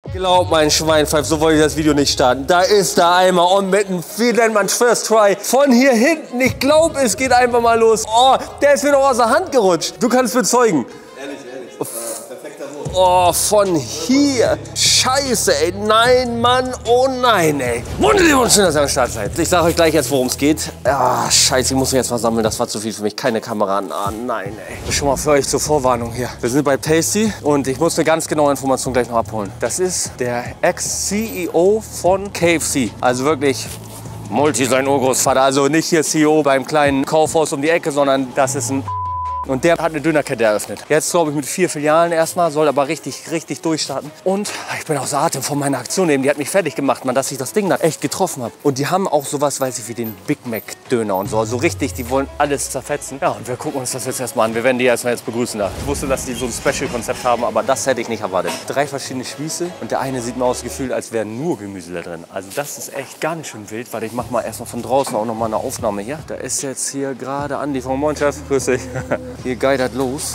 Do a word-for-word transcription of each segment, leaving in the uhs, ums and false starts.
Glaub mein Schweinpfeif, so wollte ich das Video nicht starten. Da ist der Eimer und mit einem Man's First Try von hier hinten. Ich glaube, es geht einfach mal los. Oh, der ist mir noch aus der Hand gerutscht. Du kannst bezeugen. Ehrlich, ehrlich. Das war perfekter Wurf. Oh, von hier. Scheiße, ey. Nein, Mann. Oh nein, ey. Wunderbar, schön, dass ihr am Start seid. Ich sage euch gleich jetzt, worum es geht. Ah, scheiße, ich muss mich jetzt mal sammeln. Das war zu viel für mich. Keine Kamera. Ah, nein, ey. Schon mal für euch zur Vorwarnung hier. Wir sind bei Tasty und ich muss eine ganz genaue Information gleich noch abholen. Das ist der Ex-C E O von K F C. Also wirklich Multi, sein Urgroßvater. Also nicht hier C E O beim kleinen Kaufhaus um die Ecke, sondern das ist ein... Und der hat eine Dönerkette eröffnet. Jetzt glaube ich mit vier Filialen erstmal, soll aber richtig, richtig durchstarten. Und ich bin außer Atem von meiner Aktion eben. Die hat mich fertig gemacht, man, dass ich das Ding da echt getroffen habe. Und die haben auch sowas, weiß ich, wie den Big Mac Döner und so. So richtig, die wollen alles zerfetzen. Ja, und wir gucken uns das jetzt erstmal an. Wir werden die erstmal jetzt begrüßen da. Ich wusste, dass die so ein Special-Konzept haben, aber das hätte ich nicht erwartet. Drei verschiedene Spieße und der eine sieht mir aus gefühlt, als wäre nur Gemüse da drin. Also das ist echt ganz schön wild. Warte, ich mach mal erstmal von draußen auch noch mal eine Aufnahme hier. Da ist jetzt hier gerade Andi von Moin Chef. Grüß dich. Hier geidert los.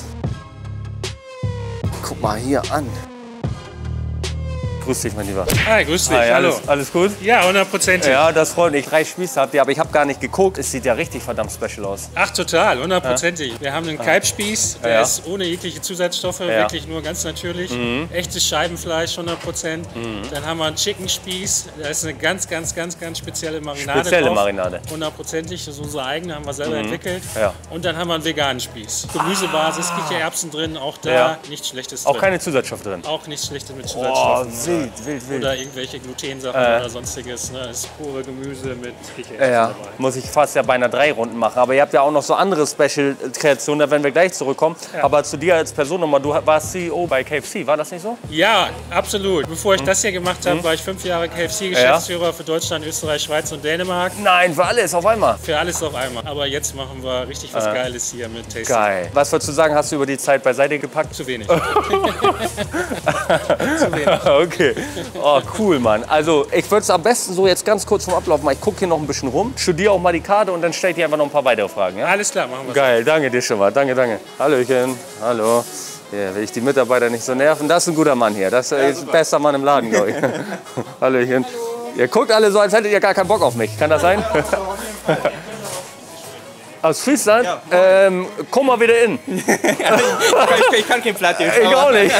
Guck mal hier an. Grüß dich, mein Lieber. Hi, grüß dich. Hi, Hallo. Alles, alles gut? Ja, hundertprozentig. Ja, das freut mich. Drei Spieße habt ihr, aber ich habe gar nicht geguckt. Es sieht ja richtig verdammt special aus. Ach, total, hundertprozentig. Ja. Wir haben einen Kalbspieß, der ja. ist ohne jegliche Zusatzstoffe, ja. wirklich nur ganz natürlich. Mhm. Echtes Scheibenfleisch, hundert Prozent. Mhm. Dann haben wir einen Chicken-Spieß, da ist eine ganz, ganz, ganz, ganz spezielle Marinade Spezielle drauf. Marinade. hundertprozentig, das ist unsere eigene, haben wir selber Mhm. entwickelt. Ja. Und dann haben wir einen veganen Spieß. Gemüsebasis, Kichererbsen drin, auch da Ja. nichts Schlechtes Auch drin. keine Zusatzstoffe drin. Auch nichts Schlechtes mit Oh, Zusatzstoffen. wild, wild, wild. Oder irgendwelche Glutensachen Äh. oder sonstiges. Ne? Das ist pure Gemüse mit Kichererbsen Ja, dabei. muss ich fast ja beinahe drei Runden machen. Aber ihr habt ja auch noch so andere Special-Kreationen, da werden wir gleich zurückkommen. Ja. Aber zu dir als Person nochmal, du warst C E O bei K F C, war das nicht so? Ja, absolut. Bevor ich das hier gemacht habe, Mhm. war ich fünf Jahre K F C-Geschäftsführer für Deutschland, Österreich, Schweiz und Dänemark. Nein, für alles auf einmal. Für alles auf einmal. Aber jetzt machen wir richtig was Äh. Geiles hier mit Tasty. Geil. Was würdest du sagen, hast du über die Zeit beiseite gepackt? Zu wenig. Zu wenig. Okay. Oh, cool, Mann. Also, ich würde es am besten so jetzt ganz kurz vom Ablauf machen. Ich gucke hier noch ein bisschen rum, studiere auch mal die Karte und dann stelle ich dir einfach noch ein paar weitere Fragen. Ja? Alles klar, machen wir. Geil, danke dir schon mal. Danke, danke. Hallöchen. Hallo. Ja, will ich die Mitarbeiter nicht so nerven. Das ist ein guter Mann hier. Das ist ein bester Mann im Laden, glaube ich. Hallöchen. Ihr guckt alle so, als hättet ihr gar keinen Bock auf mich. Kann das sein? Aus Friesland? Ja. Ähm, komm mal wieder in. ich, ich kann kein Platt. Ich auch nicht.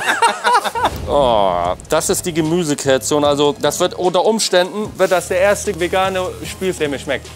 Oh, das ist die Gemüsekreation. Also das wird unter Umständen wird das der erste vegane Spieß, der mir schmeckt.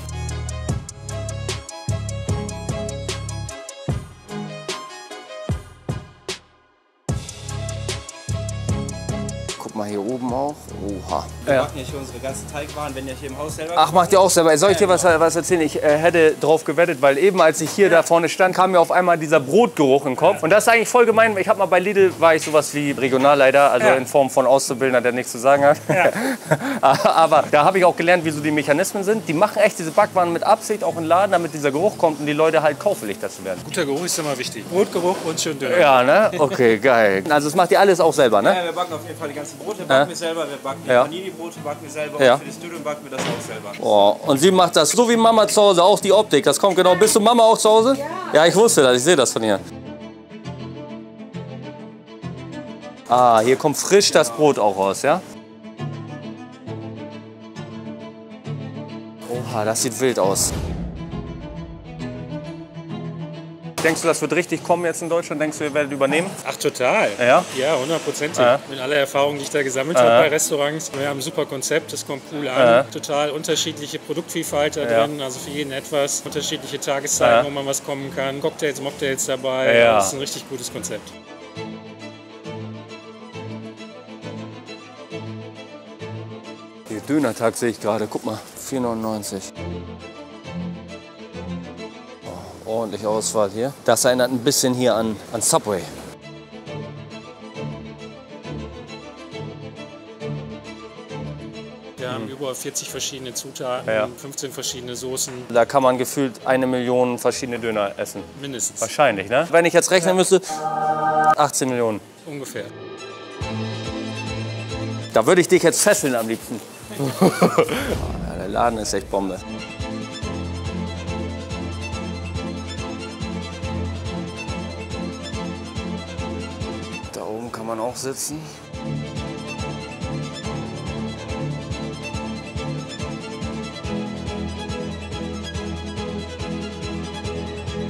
Guck mal hier oben auch. Oha. Wir Ja. machen ja hier unsere ganzen Teigwaren, wenn ihr hier im Haus selber... Ach, macht ihr auch selber. Soll ich dir was, was erzählen? Ich äh, hätte drauf gewettet, weil eben als ich hier da vorne stand, kam mir auf einmal dieser Brotgeruch in den Kopf. Und das ist eigentlich voll gemein. Ich habe mal bei Lidl, war ich sowas wie Regionalleiter, also Ja. in Form von Auszubildender, der nichts zu sagen hat. Ja. Aber da habe ich auch gelernt, wie so die Mechanismen sind. Die machen echt diese Backwaren mit Absicht auch in den Laden, damit dieser Geruch kommt und die Leute halt kaufwillig dazu werden. Guter Geruch ist immer wichtig. Brotgeruch und schön dünn. Ja, ne? Okay, geil. Also das macht ihr alles auch selber, ne? Ja, wir backen auf jeden Fall die ganzen Brote, backen wir selber. Wir backen die Ja. Panini-Brote, backen wir selber. Ja. Und für das Dödel backen wir das auch selber. Oh, und sie macht das so wie Mama zu Hause, auch die Optik. Das kommt genau. Bist du Mama auch zu Hause? Ja. Ja, ich wusste das. Ich sehe das von ihr. Ah, hier kommt frisch das Brot auch raus, ja? Oha, das sieht wild aus. Denkst du, das wird richtig kommen jetzt in Deutschland? Denkst du, ihr werdet übernehmen? Ach, total. Ja? Ja, hundertprozentig. Ja. Mit aller Erfahrung, die ich da gesammelt habe bei Restaurants. Wir haben ein super Konzept, das kommt cool an. Ja. Total unterschiedliche Produktvielfalt da Ja. drin, also für jeden etwas. Unterschiedliche Tageszeiten, Ja. wo man was kommen kann. Cocktails, Mocktails dabei. Ja. Das ist ein richtig gutes Konzept. Hier Dönertag sehe ich gerade. Guck mal, vier neunundneunzig. Oh, ordentliche Auswahl hier. Das erinnert ein bisschen hier an, an Subway. Wir haben über vierzig verschiedene Zutaten, Ja. fünfzehn verschiedene Soßen, Da kann man gefühlt eine Million verschiedene Döner essen. mindestens. Wahrscheinlich, ne? Wenn ich jetzt rechnen müsste, achtzehn Millionen. Ungefähr. Da würde ich dich jetzt fesseln am liebsten. Ja, der Laden ist echt Bombe. Da oben kann man auch sitzen.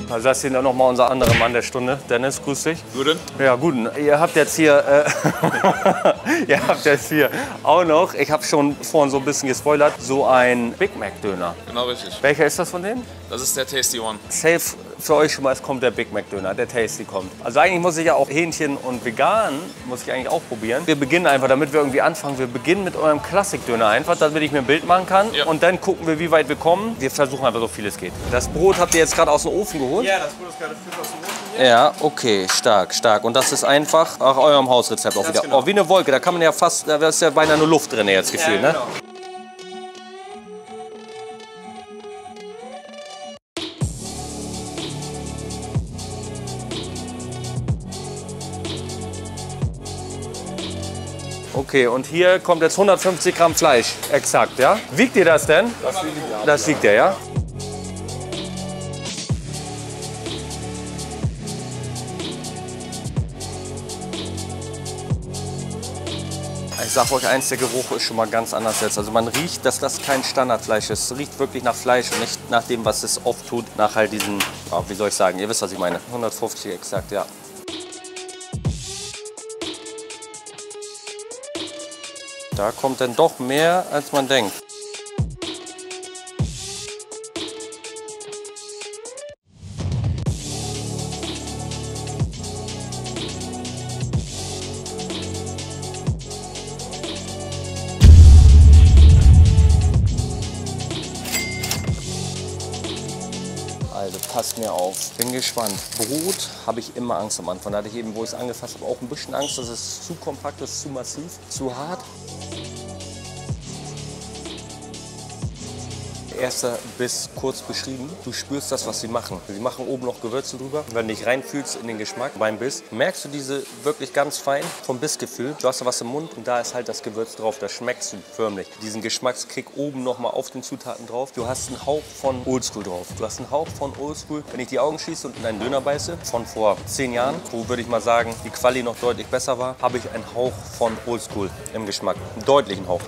Also das ist hier noch mal unser anderer Mann der Stunde. Dennis, grüß dich. Guten. Ja, guten. Ihr habt jetzt hier, äh, ihr habt jetzt hier auch noch, ich habe schon vorhin so ein bisschen gespoilert, so ein Big Mac Döner. Genau richtig. Welcher ist das von denen? Das ist der Tasty One. Safe für euch schon mal, es kommt der Big Mac Döner, der Tasty kommt. Also eigentlich muss ich ja auch Hähnchen und vegan, muss ich eigentlich auch probieren. Wir beginnen einfach, damit wir irgendwie anfangen, wir beginnen mit eurem Klassik-Döner einfach, damit ich mir ein Bild machen kann. Ja. Und dann gucken wir, wie weit wir kommen. Wir versuchen einfach so viel es geht. Das Brot habt ihr jetzt gerade aus dem Ofen geholt? Ja, das Brot ist gerade frisch aus dem Ofen hier. Ja, okay, stark, stark. Und das ist einfach nach eurem Hausrezept auch wieder. Genau. Oh, wie eine Wolke, da kann man ja fast, da ist ja beinahe nur Luft drin jetzt gefühlt, Ja, ne? genau. Okay, und hier kommt jetzt hundertfünfzig Gramm Fleisch, exakt, ja? Wiegt ihr das denn? Das wiegt ihr, das wiegt ihr, ja? Ich sag euch eins, der Geruch ist schon mal ganz anders jetzt. Also man riecht, dass das kein Standardfleisch ist. Es riecht wirklich nach Fleisch und nicht nach dem, was es oft tut, nach halt diesen, oh, wie soll ich sagen, ihr wisst, was ich meine. hundertfünfzig exakt, ja. Da kommt dann doch mehr, als man denkt. Also passt mir auf. Bin gespannt. Brot habe ich immer Angst am Anfang. Da hatte ich eben, wo ich es angefasst habe, auch ein bisschen Angst, dass es zu kompakt ist, zu massiv, zu hart. Erster Biss kurz beschrieben. Du spürst das, was sie machen. Sie machen oben noch Gewürze drüber. Wenn du dich reinfühlst in den Geschmack beim Biss, merkst du diese wirklich ganz fein vom Bissgefühl. Du hast da was im Mund und da ist halt das Gewürz drauf. Das schmeckst du förmlich. Diesen Geschmackskick oben nochmal auf den Zutaten drauf. Du hast einen Hauch von Oldschool drauf. Du hast einen Hauch von Oldschool. Wenn ich die Augen schließe und in einen Döner beiße, von vor zehn Jahren, wo würde ich mal sagen, die Quali noch deutlich besser war, habe ich einen Hauch von Oldschool im Geschmack. Einen deutlichen Hauch.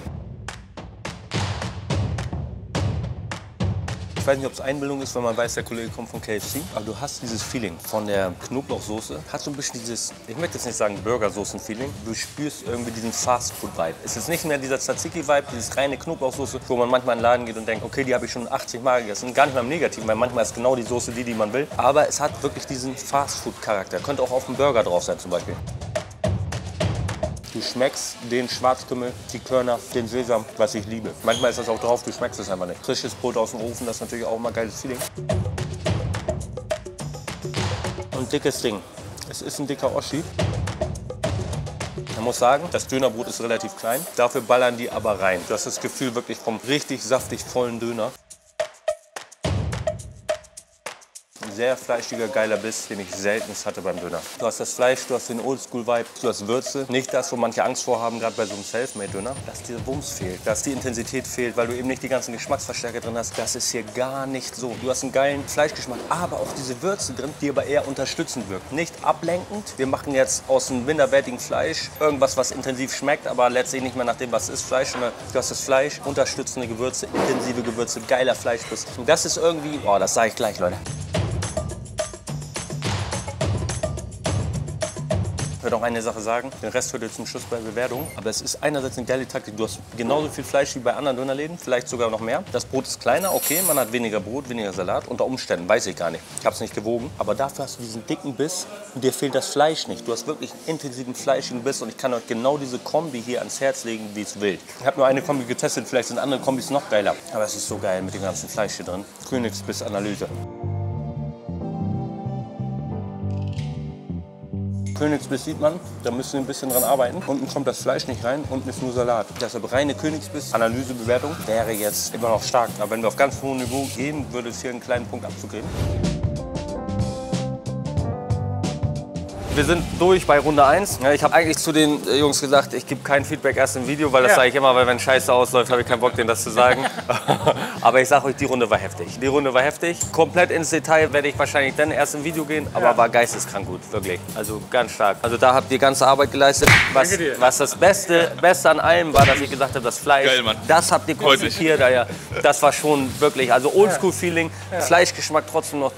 Ich weiß nicht, ob es Einbildung ist, wenn man weiß, der Kollege kommt von K F C. Aber du hast dieses Feeling von der Knoblauchsoße. Hast so ein bisschen dieses, ich möchte jetzt nicht sagen Burgersoßen-Feeling. Du spürst irgendwie diesen Fast-Food-Vibe. Es ist nicht mehr dieser Tzatziki-Vibe, dieses reine Knoblauchsoße, wo man manchmal in den Laden geht und denkt, okay, die habe ich schon achtzig Mal gegessen. Gar nicht mal im Negativen, weil manchmal ist genau die Soße die, die man will. Aber es hat wirklich diesen Fast-Food-Charakter. Könnte auch auf dem Burger drauf sein zum Beispiel. Du schmeckst den Schwarzkümmel, die Körner, den Sesam, was ich liebe. Manchmal ist das auch drauf, du schmeckst es einfach nicht. Frisches Brot aus dem Ofen, das ist natürlich auch immer ein geiles Feeling. Und dickes Ding. Es ist ein dicker Oschi. Man muss sagen, das Dönerbrot ist relativ klein. Dafür ballern die aber rein. Du hast das Gefühl wirklich vom richtig saftig vollen Döner. Sehr fleischiger, geiler Biss, den ich selten hatte beim Döner. Du hast das Fleisch, du hast den Oldschool-Vibe, du hast Würze. Nicht das, wo manche Angst vor haben, gerade bei so einem Selfmade-Döner, dass dieser Wumms fehlt, dass die Intensität fehlt, weil du eben nicht die ganzen Geschmacksverstärker drin hast. Das ist hier gar nicht so. Du hast einen geilen Fleischgeschmack, aber auch diese Würze drin, die aber eher unterstützend wirkt. Nicht ablenkend. Wir machen jetzt aus einem minderwertigen Fleisch irgendwas, was intensiv schmeckt, aber letztlich nicht mehr nach dem, was ist Fleisch. Sondern du hast das Fleisch, unterstützende Gewürze, intensive Gewürze, geiler Fleischbiss. Und das ist irgendwie, oh, das sage ich gleich, Leute. Ich würde auch eine Sache sagen, den Rest hört ihr zum Schluss bei Bewertung. Aber es ist einerseits eine geile Taktik. Du hast genauso viel Fleisch wie bei anderen Dönerläden, vielleicht sogar noch mehr. Das Brot ist kleiner, okay, man hat weniger Brot, weniger Salat. Unter Umständen, weiß ich gar nicht. Ich habe es nicht gewogen. Aber dafür hast du diesen dicken Biss und dir fehlt das Fleisch nicht. Du hast wirklich einen intensiven, fleischigen Biss und ich kann euch genau diese Kombi hier ans Herz legen, wie es will. Ich habe nur eine Kombi getestet, vielleicht sind andere Kombis noch geiler. Aber es ist so geil mit dem ganzen Fleisch hier drin. Königsbiss-Analyse. Königsbiss sieht man, da müssen wir ein bisschen dran arbeiten. Unten kommt das Fleisch nicht rein, unten ist nur Salat. Deshalb reine Königsbiss, Analyse, Bewertung wäre jetzt immer noch stark. Aber wenn wir auf ganz hohem Niveau gehen, würde es hier einen kleinen Punkt Abzug geben. Wir sind durch bei Runde eins. Ja, ich habe eigentlich zu den Jungs gesagt, ich gebe kein Feedback erst im Video, weil das ja. sage ich immer, weil wenn Scheiße ausläuft, habe ich keinen Bock, denen das zu sagen. Aber ich sage euch, die Runde war heftig. Die Runde war heftig. Komplett ins Detail werde ich wahrscheinlich dann erst im Video gehen, aber ja. war geisteskrank gut, wirklich. Also ganz stark. Also da habt ihr ganze Arbeit geleistet. Was, was das Beste, Beste an allem war, dass ich gesagt habe, das Fleisch, Geil, Mann. das habt ihr konzipiert. Ja, das war schon wirklich, also Oldschool-Feeling, ja. Fleischgeschmack trotzdem noch Ding. Ja.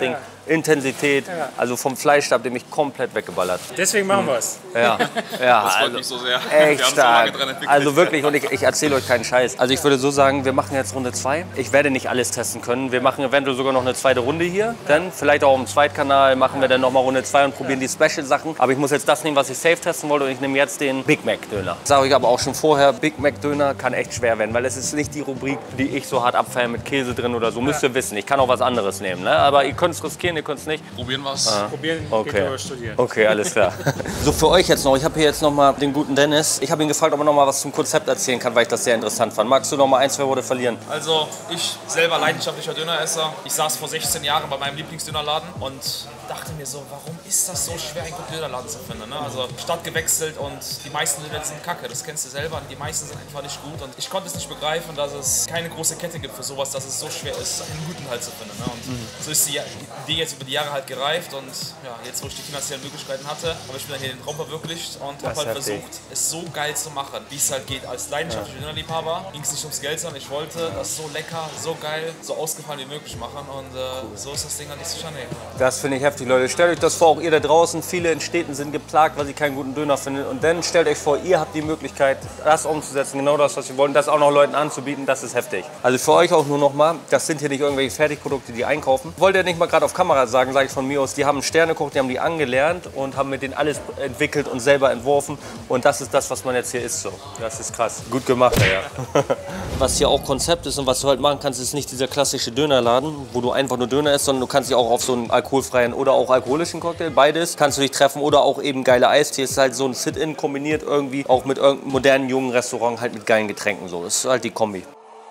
Intensität. Ja. Also vom Fleisch habt ihr mich komplett weggeballert. Deswegen machen wir es. Ja, ja, Das freut also mich so sehr. echt Wir haben so stark. lange dran entwickelt. Also wirklich, und ich, ich erzähle euch keinen Scheiß. Also ich würde so sagen, wir machen jetzt Runde zwei. Ich werde nicht alles testen können. Wir machen eventuell sogar noch eine zweite Runde hier. Dann vielleicht auch im Zweitkanal machen wir dann noch mal Runde zwei und probieren die Special-Sachen. Aber ich muss jetzt das nehmen, was ich safe testen wollte, und ich nehme jetzt den Big Mac Döner. Sage ich aber auch schon vorher, Big Mac Döner kann echt schwer werden, weil es ist nicht die Rubrik, die ich so hart abfeiere mit Käse drin oder so. Müsst ihr wissen. Ich kann auch was anderes nehmen, ne? Aber ihr könnt es riskieren, ihr könnt es nicht. Probieren wir es. Probieren, Okay. geht über studieren. Okay, alles klar. So, für euch jetzt noch. Ich habe hier jetzt noch mal den guten Dennis. Ich habe ihn gefragt, ob er noch mal was zum Konzept erzählen kann, weil ich das sehr interessant fand. Magst du noch mal ein, zwei Worte verlieren? Also, ich selber leidenschaftlicher Döneresser. Ich saß vor sechzehn Jahren bei meinem Lieblingsdönerladen und dachte mir so, warum ist das so schwer, einen guten Dönerladen zu finden? Ne? Also, Stadt gewechselt und die meisten Döner sind kacke. Das kennst du selber. Und die meisten sind einfach nicht gut. Und ich konnte es nicht begreifen, dass es keine große Kette gibt für sowas, dass es so schwer ist, einen guten halt zu finden. Ne? Und mhm. so ist die Idee jetzt über die Jahre halt gereift. Und ja, jetzt, wo ich die finanziellen Möglichkeiten hatte, habe ich mir dann hier den Traum verwirklicht und habe halt heftig. versucht, es so geil zu machen, wie es halt geht. Als leidenschaftlicher ja. Dönerliebhaber ging es nicht ums Geld, sondern ich wollte das so lecker, so geil, so ausgefallen wie möglich machen. Und äh, so ist das Ding an die Chanel. Das finde ich heftig, Leute. Stellt euch das vor, auch ihr da draußen. Viele in Städten sind geplagt, weil sie keinen guten Döner finden. Und dann stellt euch vor, ihr habt die Möglichkeit, das umzusetzen, genau das, was wir wollen, das auch noch Leuten anzubieten. Das ist heftig. Also für euch auch nur noch mal, das sind hier nicht irgendwelche Fertigprodukte, die einkaufen. Wollt ihr nicht mal gerade auf Kamera sagen, sage ich von mir aus, die haben Sternekoch, die haben die angelernt und haben mit denen alles entwickelt und selber entworfen. Und das ist das, was man jetzt hier isst. So. Das ist krass. Gut gemacht, ja. Was hier auch Konzept ist und was du halt machen kannst, ist nicht dieser klassische Dönerladen, wo du einfach nur Döner isst, sondern du kannst dich auch auf so einen alkoholfreien oder auch alkoholischen Cocktail, beides, kannst du dich treffen, oder auch eben geile Eistee. Ist halt so ein Sit-In kombiniert irgendwie, auch mit irgendeinem modernen, jungen Restaurant, halt mit geilen Getränken. So. Das ist halt die Kombi.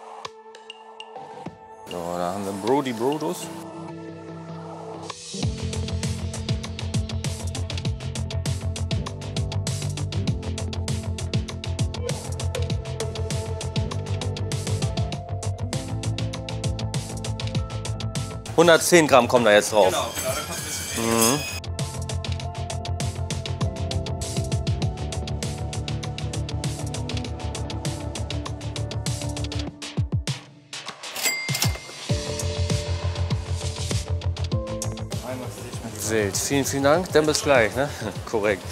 So, da haben wir Brody Brodos. hundertzehn Gramm kommen da jetzt drauf. Genau, genau, dann kommt ein bisschen weniger. Mhm. Wild. Vielen, vielen Dank. Dann bis gleich. Ne? Korrekt.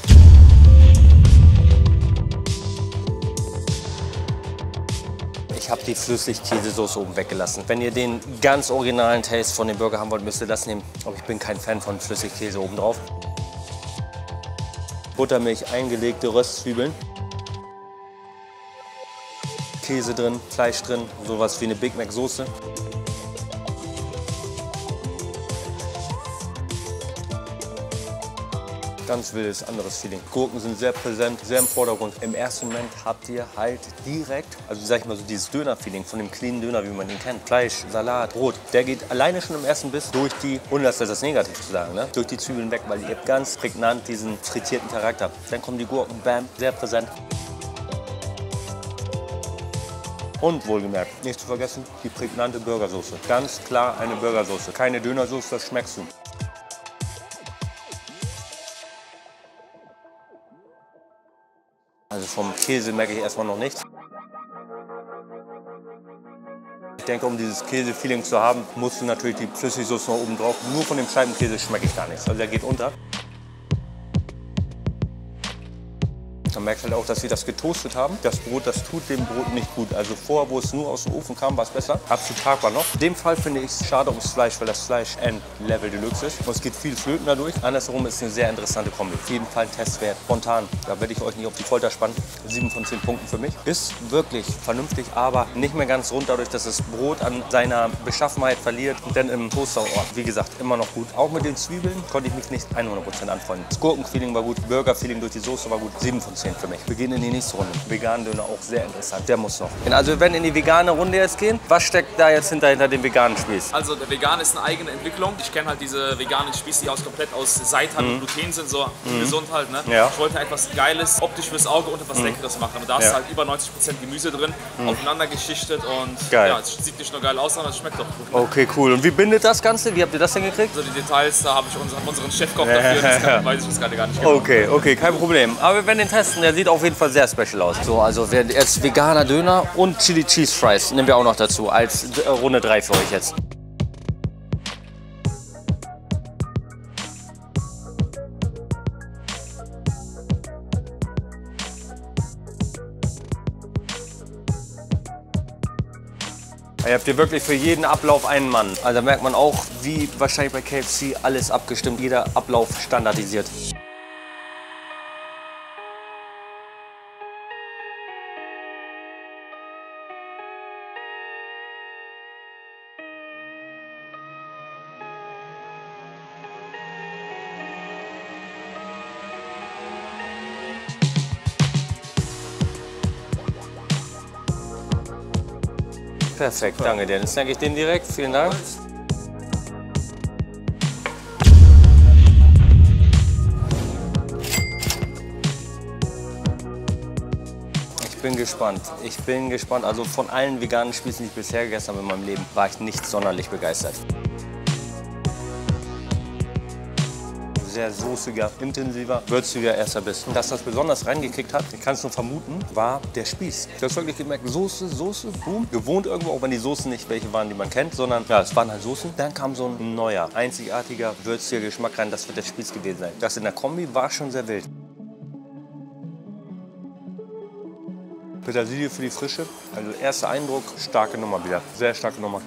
Ich habe die Flüssigkäsesoße oben weggelassen. Wenn ihr den ganz originalen Taste von dem Burger haben wollt, müsst ihr das nehmen. Aber ich bin kein Fan von Flüssigkäse oben drauf. Buttermilch, eingelegte Röstzwiebeln. Käse drin, Fleisch drin, sowas wie eine Big Mac Soße. Ganz wildes, anderes Feeling. Gurken sind sehr präsent, sehr im Vordergrund. Im ersten Moment habt ihr halt direkt, also sag ich mal so dieses Döner-Feeling von dem cleanen Döner, wie man ihn kennt. Fleisch, Salat, Brot. Der geht alleine schon im ersten Biss durch die, ohne dass das negativ zu sagen, ne? durch die Zwiebeln weg, weil ihr habt ganz prägnant diesen frittierten Charakter. Dann kommen die Gurken, bam, sehr präsent. Und wohlgemerkt, nicht zu vergessen, die prägnante Burgersoße. Ganz klar eine Burgersoße, keine Dönersoße, das schmeckst du. Also vom Käse merke ich erstmal noch nichts. Ich denke, um dieses Käse-Feeling zu haben, musst du natürlich die Flüssigsoße noch oben drauf. Nur von dem Scheibenkäse schmecke ich gar nichts. Also der geht unter. Man merkt halt auch, dass wir das getoastet haben. Das Brot, das tut dem Brot nicht gut. Also vorher, wo es nur aus dem Ofen kam, war es besser. Absolut tragbar noch. In dem Fall finde ich es schade ums Fleisch, weil das Fleisch End-Level Deluxe ist. Und es geht viel flöten dadurch. Andersherum ist es eine sehr interessante Kombi. Auf jeden Fall Testwert. Spontan. Da werde ich euch nicht auf die Folter spannen. sieben von zehn Punkten für mich. Ist wirklich vernünftig, aber nicht mehr ganz rund, dadurch, dass das Brot an seiner Beschaffenheit verliert. Und dann im Toaster, oh, wie gesagt, immer noch gut. Auch mit den Zwiebeln konnte ich mich nicht hundert Prozent anfreunden. Das Gurkenfeeling war gut. Burger-Feeling durch die Soße war gut. sieben von zehn für mich. Wir gehen in die nächste Runde. Veganen Döner auch sehr interessant. Der muss noch. Also wir werden in die vegane Runde jetzt gehen. Was steckt da jetzt hinter, hinter dem veganen Spieß? Also der Vegan ist eine eigene Entwicklung. Ich kenne halt diese veganen Spieße, die aus komplett aus Seitan und Gluten sind, so Mhm. gesund halt. Ne? Ja. Ich wollte etwas Geiles, optisch fürs Auge und etwas Leckeres machen. Aber da ist Ja. halt über neunzig Prozent Gemüse drin, aufeinander geschichtet und Geil. ja, es sieht nicht nur geil aus, sondern es schmeckt auch gut. Okay, cool. Und wie bindet das Ganze? Wie habt ihr das denn gekriegt? Also die Details, da habe ich unseren, unseren Chefkoch dafür, das kann, weiß ich jetzt gerade gar nicht genau. Okay, okay, kein Problem. Aber wir werden den testen. Der sieht auf jeden Fall sehr special aus. So, also wir jetzt veganer Döner und Chili Cheese Fries nehmen wir auch noch dazu als Runde drei für euch jetzt. Ihr habt hier wirklich für jeden Ablauf einen Mann. Also da merkt man auch, wie wahrscheinlich bei K F C, alles abgestimmt, jeder Ablauf standardisiert. Perfekt, super. Danke dir. Dann snacke ich den direkt. Vielen Dank. Ich bin gespannt. Ich bin gespannt. Also von allen veganen Spießen, die ich bisher gegessen habe in meinem Leben, war ich nicht sonderlich begeistert. Sehr soßiger, intensiver, würziger erster Biss. Und dass das besonders reingekickt hat, ich kann es nur vermuten, war der Spieß. Du hast wirklich gemerkt, Soße, Soße, boom. Gewohnt irgendwo, auch wenn die Soßen nicht welche waren, die man kennt, sondern ja, es waren halt Soßen. Dann kam so ein neuer, einzigartiger, würziger Geschmack rein. Das wird der Spieß gewesen sein. Das in der Kombi war schon sehr wild. Petersilie für die Frische. Also erster Eindruck, starke Nummer wieder. Sehr starke Nummer.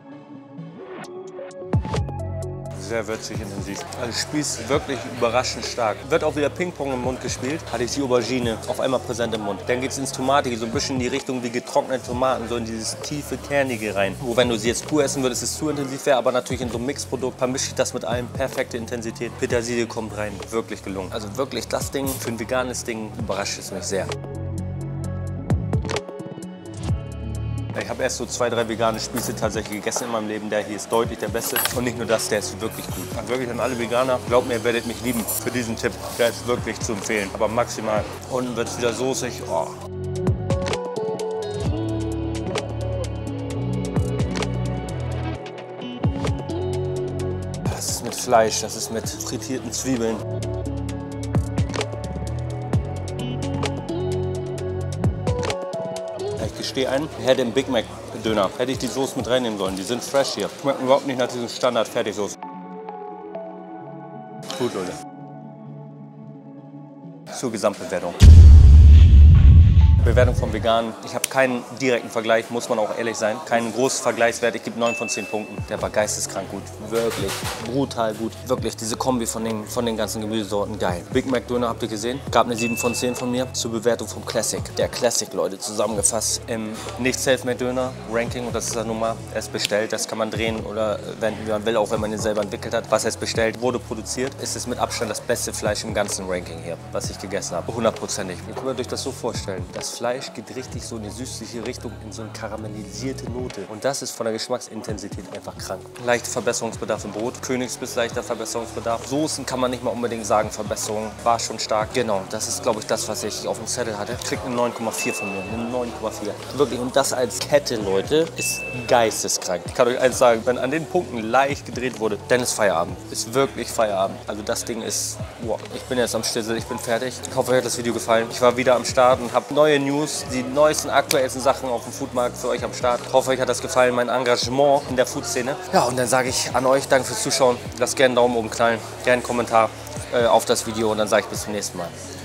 Sehr würzig, intensiv. Also Spieß wirklich überraschend stark. Wird auch wieder Ping-Pong im Mund gespielt. Hatte ich die Aubergine auf einmal präsent im Mund. Dann geht es ins Tomatige, so ein bisschen in die Richtung wie getrocknete Tomaten, so in dieses tiefe, kernige rein. Wo wenn du sie jetzt pur essen würdest, es zu intensiv wäre, aber natürlich in so einem Mixprodukt vermische ich das mit allem. Perfekte Intensität. Petersilie kommt rein. Wirklich gelungen. Also wirklich das Ding, für ein veganes Ding, überrascht es mich sehr. Ich habe erst so zwei, drei vegane Spieße tatsächlich gegessen in meinem Leben. Der hier ist deutlich der beste. Und nicht nur das, der ist wirklich gut. Also wirklich an alle Veganer, glaubt mir, ihr werdet mich lieben für diesen Tipp. Der ist wirklich zu empfehlen, aber maximal. Unten wird es wieder soßig. Oh. Das ist mit Fleisch, das ist mit frittierten Zwiebeln. Ich gestehe ein, ich hätte im Big Mac Döner, hätte ich die Soße mit reinnehmen sollen. Die sind fresh hier. Schmecken überhaupt nicht nach diesem Standard-Fertigsoße. Gut, Leute. Zur Gesamtbewertung. Bewertung vom Veganen. Ich habe keinen direkten Vergleich, muss man auch ehrlich sein. Keinen großen Vergleichswert. Ich gebe neun von zehn Punkten. Der war geisteskrank gut. Wirklich. Brutal gut. Wirklich. Diese Kombi von den, von den ganzen Gemüsesorten. Geil. Big Mac Döner habt ihr gesehen. Gab eine sieben von zehn von mir. Zur Bewertung vom Classic. Der Classic, Leute, zusammengefasst im nicht Selfmade Döner Ranking. Und das ist ja nun mal erst bestellt. Das kann man drehen oder wenden, wie man will, auch wenn man den selber entwickelt hat. Was erst bestellt, wurde produziert. Ist es mit Abstand das beste Fleisch im ganzen Ranking hier, was ich gegessen habe. hundertprozentig. Ihr könnt euch das so vorstellen. Das Fleisch geht richtig so in die süßliche Richtung, in so eine karamellisierte Note. Und das ist von der Geschmacksintensität einfach krank. Leichter Verbesserungsbedarf im Brot. Königsbiss leichter Verbesserungsbedarf. Soßen kann man nicht mal unbedingt sagen, Verbesserung war schon stark. Genau, das ist, glaube ich, das, was ich auf dem Zettel hatte. Kriegt eine neun Komma vier von mir, eine neun Komma vier. Wirklich, und das als Kette, Leute, ist geisteskrank. Ich kann euch eins sagen, wenn an den Punkten leicht gedreht wurde, dann ist Feierabend. Ist wirklich Feierabend. Also das Ding ist, wow. Ich bin jetzt am Stissel, ich bin fertig. Ich hoffe, euch hat das Video gefallen. Ich war wieder am Start und habe neue News, die neuesten, aktuellsten Sachen auf dem Foodmarkt für euch am Start. Ich hoffe, euch hat das gefallen, mein Engagement in der Food-Szene. Ja, und dann sage ich an euch, danke fürs Zuschauen. Lasst gerne einen Daumen oben knallen, gerne einen Kommentar äh, auf das Video und dann sage ich bis zum nächsten Mal.